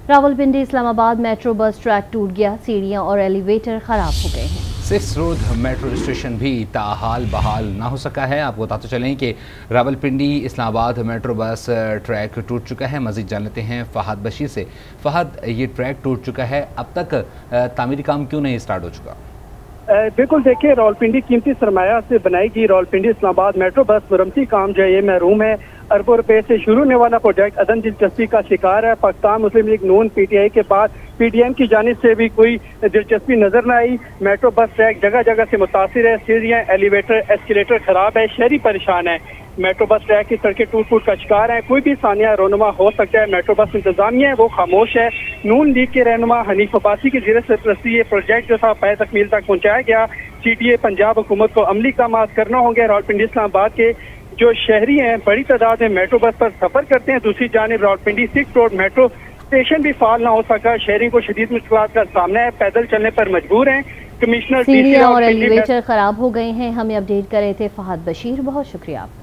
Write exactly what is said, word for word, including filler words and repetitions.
Rawalpindi Islamabad metro bus track टूट गया, सीढ़ियां और एलिवेटर खराब हो गए हैं। सिक्स रोड मेट्रो स्टेशन भी ताहाल बहाल ना हो सका है। आपको बताते चलें कि Rawalpindi Islamabad metro bus track टूट चुका है। मज़ीद जान लेते हैं फहद बशीर से। फहद, ये ट्रैक टूट चुका है, अब तक तामीरी काम क्यों नहीं स्टार्ट हो चुका? बिल्कुल, देखिए, रावलपिंडी कीमती सरमाया से बनाई गई रावलपिंडी इस्लामाबाद मेट्रो बस मुरम्मती काम जो है ये महरूम है। अरबों रुपए से शुरू होने वाला प्रोजेक्ट अदम दिलचस्पी का शिकार है। Pakistan Muslim League Noon P T I के बाद पी डी एम की जानिब से भी कोई दिलचस्पी नजर न आई। मेट्रो बस ट्रैक जगह जगह से मुतासिर है, सीढ़ियाँ, एलिवेटर, एस्केलेटर खराब है, शहरी परेशान है। मेट्रो बस ट्रैक की सड़कें टूट फूट का शिकार है, कोई भी सानिया रोनुमा हो सकता है। मेट्रो बस इंतजामिया है वो खामोश है। नून लीग के रहनुमा हनीफ अब्बासी की ज़ेर सरपरस्ती ये प्रोजेक्ट जो था पै तकमील तक पहुँचाया गया। सी टी ए पंजाब हुकूमत को अमली काम करना होंगे। रावलपिंडी इस्लामाबाद के जो शहरी हैं बड़ी तादाद में मेट्रो बस पर सफर करते हैं। दूसरी जानिब Rawalpindi six road metro station भी फाल ना हो सका। शहरी को शदीद मुश्किलात का सामना है, पैदल चलने पर मजबूर हैं। कमिश्नर सीढ़ियां और एलिवेटर खराब हो गए हैं। हमें अपडेट कर रहे थे फहद बशीर, बहुत शुक्रिया।